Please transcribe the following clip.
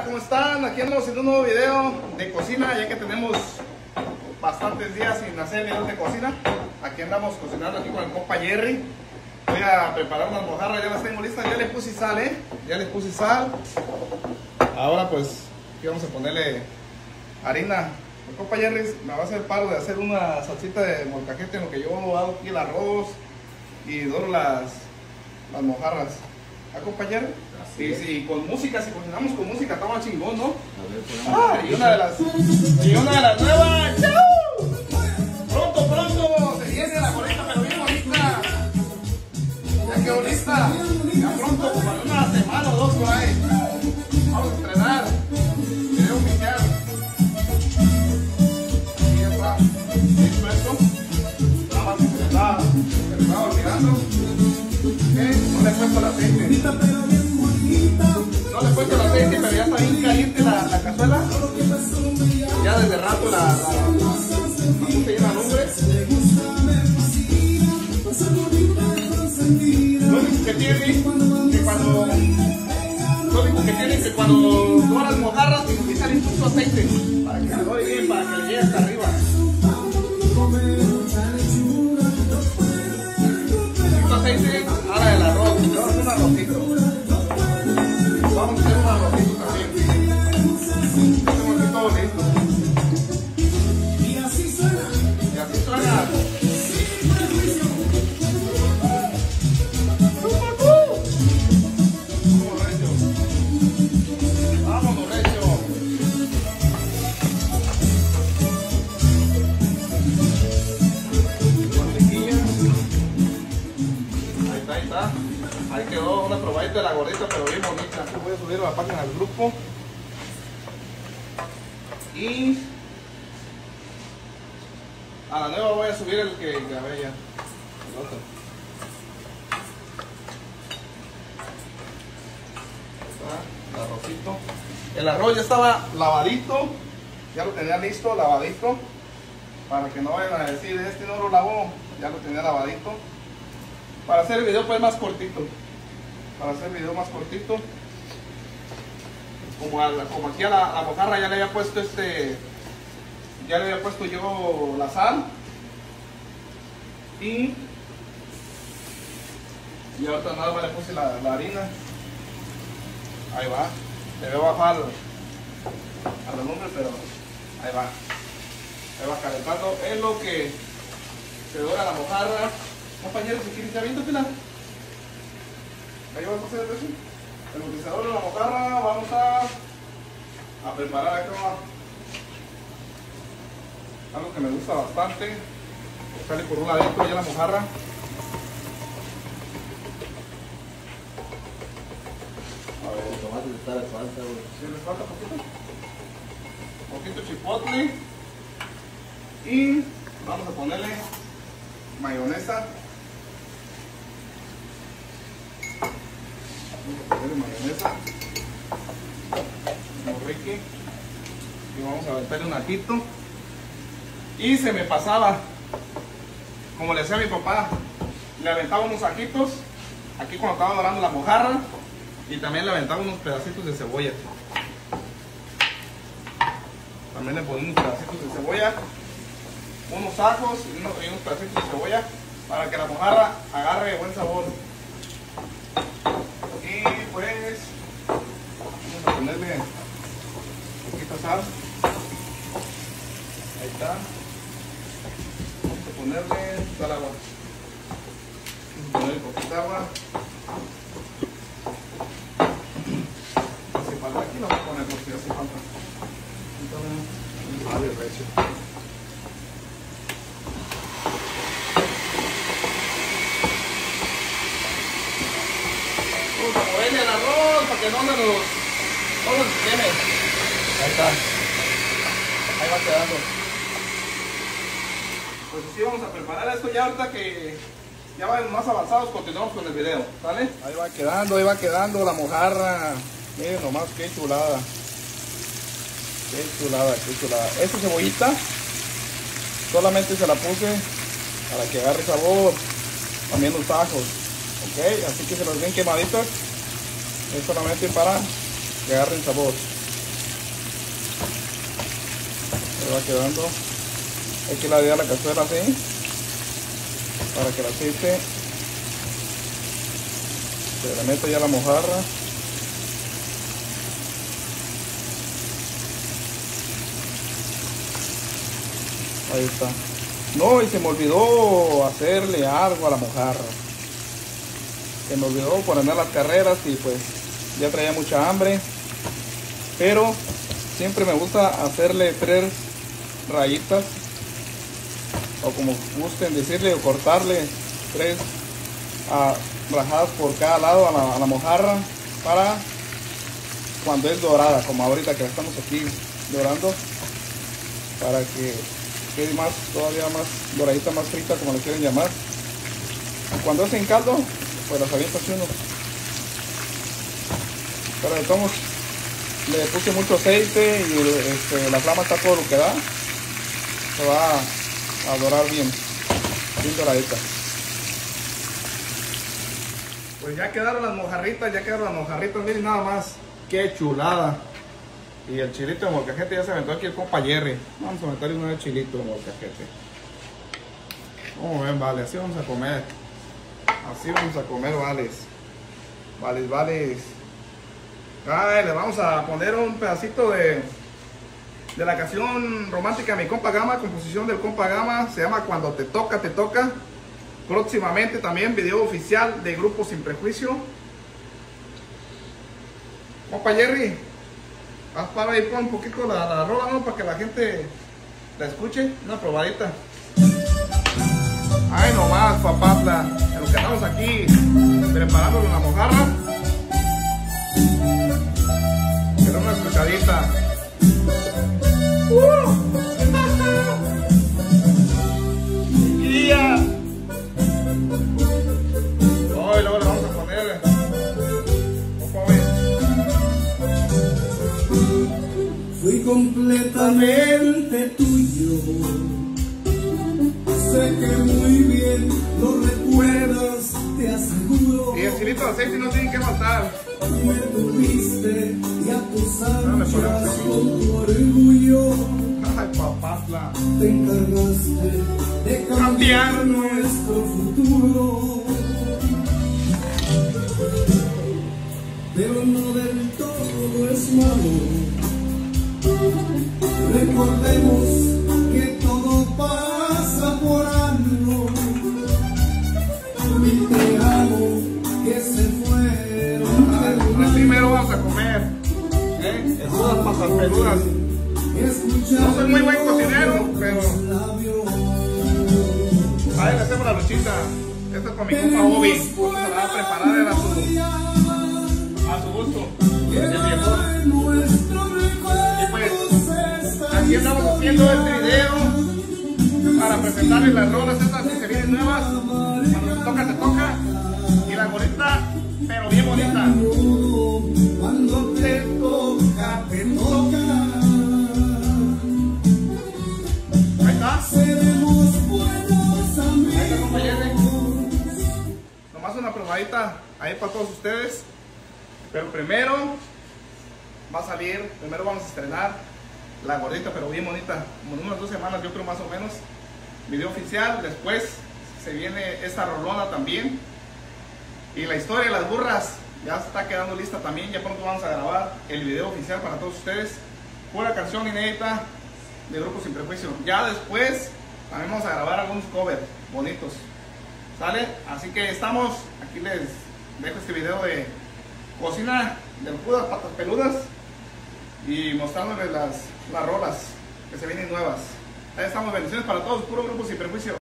Hola, ¿cómo están? Aquí andamos haciendo un nuevo video de cocina, ya que tenemos bastantes días sin hacer videos de cocina. Aquí andamos cocinando aquí con el compa Jerry. Voy a preparar unas mojarras, ya las tengo listas, ya le puse sal, ya le puse sal. Ahora pues, aquí vamos a ponerle harina. El compa Jerry me va a hacer el paro de hacer una salsita de molcajete en lo que yo hago aquí el arroz y doro las mojarras. ¿A compa Jerry? Sí, con música, si cocinamos con música, está más chingón, ¿no? Y una de las nuevas. ¡Chau! Pronto se viene la gorrita, pero bien bonita. Ya quedó lista. Ya pronto, como en una semana o dos por ahí. Vamos a estrenar video oficial. Y ya está. Listo esto. Nada más se me estaba olvidando. No le he puesto el aceite. No le he puesto el aceite, pero ya está bien caliente la cazuela. Ya desde rato la puse llena de lumbre. Lo único que tiene que cuando doras mojarras y quitan un poquito aceite para que se dore bien, para que le llegue hasta arriba. Un poquito aceite, ahora el arroz, vamos a hacer un arrocito. Vamos a hacer un arrocito también. Tenemos aquí todo listo. Y así suena. Vámonos recio. Mantequilla. Ahí está. Ahí quedó una probadita de la gordita, pero bien bonita. Voy a subir la página del grupo. Y a la nueva voy a subir el que grabé ya. El otro. Ahí está, el arrocito. El arroz ya estaba lavadito. Ya lo tenía listo, lavadito. Para que no vayan a decir, este no lo lavó. Ya lo tenía lavadito. Para hacer el video pues más cortito. Como aquí a la mojarra ya le había puesto yo la sal. Y ahorita nada más le puse la harina. Ahí va. Le veo bajar a la lumbre, pero ahí va. Ahí va calentando. Es lo que se dora la mojarra. Compañeros, si quieren, ya viendo, Pilar. Ahí vamos a hacer eso. El utilizador de la mojarra, vamos a preparar acá algo que me gusta bastante. Sale por un ladito ya la mojarra. A ver, el tomate le falta, güey. ¿Sí les falta poquito chipotle. Y vamos a ponerle mayonesa. Como Ricky. Y vamos a aventarle un ajito. Y se me pasaba, como le decía a mi papá, le aventaba unos ajitos aquí cuando estaba dorando la mojarra. Y también le aventaba unos pedacitos de cebolla. También le ponía unos pedacitos de cebolla, unos ajos y unos pedacitos de cebolla para que la mojarra agarre buen sabor. Y pues vamos a ponerle un poquito de sal. Ahí está. Vamos a ponerle sal agua. Vamos a ponerle poquita agua. Hace falta aquí, lo voy a poner porque hace falta. A ver, recio. Vamos a moverle el arroz para que no nos queme. Ahí está. Ahí va quedando. Pues así vamos a preparar esto ya ahorita que ya vayan más avanzados, continuamos con el video, ¿vale? Ahí va quedando la mojarra. Miren nomás qué chulada. Qué chulada. Esta cebollita solamente se la puse para que agarre sabor. También los ajos. Ok, así que se las ven quemaditas. Es solamente para que agarren sabor. Se va quedando. Hay que ladear la cazuela así para que el aceite se le meta ya la mojarra. Ahí está. No, y se me olvidó hacerle algo a la mojarra. Se me olvidó poner las carreras y pues ya traía mucha hambre. Pero siempre me gusta hacerle 3 rayitas, o como gusten decirle, o cortarle 3 rajadas por cada lado a la mojarra, para cuando es dorada, como ahorita que estamos aquí dorando, para que quede más, todavía más doradita, más frita, como le quieren llamar. Cuando es en caldo, pues las avientas uno. Pero de todos le puse mucho aceite y la flama está todo lo que da. Se va a dorar bien doradita. Pues ya quedaron las mojarritas, miren nada más. Qué chulada. Y el chilito de molcajete ya se aventó aquí el compa Jerry. Vamos a meterle uno de chilito de molcajete. Como ven, vale, así vamos a comer. Así vamos a comer, vales. Vales. Ay, le vamos a poner un pedacito de la canción romántica de mi compa Gama, composición del compa Gama. Se llama Cuando te toca, te toca. Próximamente también video oficial de Grupo Sin Prejuicio. Compa Jerry, haz para ahí, pon un poquito la rola, ¿no? Para que la gente la escuche. Una probadita. Ay, nomás, papatla. En lo que estamos aquí preparando la mojarra. Queda una escuchadita. ¡Guía! Hoy luego le vamos a poner. Fui completamente tuyo. Sé que muy bien lo recuerdas, te aseguro. Y el chilito de aceite no tiene que faltar. Me tuviste y a tus anchas con tu orgullo. Ay, papatla. Te encargaste de cambiar nuestro futuro. Pero no del todo es malo. Recordemos que todo pasa por algo. Y te amo que se fueron. Primero vamos a comer. En todas papas peludas. No soy muy buen cocinero, pero ahí le hacemos la luchita. Esto es con mi compa Bobby. Se la va a preparar a su gusto. El viejón. Y pues aquí estamos haciendo este video para presentarles las rolas estas que se vienen nuevas. Cuando te toca, te toca. Y la gorrita, pero bien bonita. Cuando te toca, te toca. Ahí está. Seremos buenos amigos. Ahí está, compañeros. Nomás una probadita ahí para todos ustedes. Pero primero va a salir, primero vamos a estrenar la gordita, pero bien bonita, como en unas 2 semanas, yo creo, más o menos. Video oficial. Después se viene esta rolona también. Y la historia de las burras ya está quedando lista también. Ya pronto vamos a grabar el video oficial para todos ustedes. Pura canción inédita de Grupo Sin Prejuicio. Ya después también vamos a grabar algunos covers bonitos. ¿Sale? Así que estamos. Aquí les dejo este video de cocina del Judas, patas peludas. Y mostrándoles las rolas que se vienen nuevas. Ahí estamos. Bendiciones para todos. Puro Grupo Sin Prejuicio.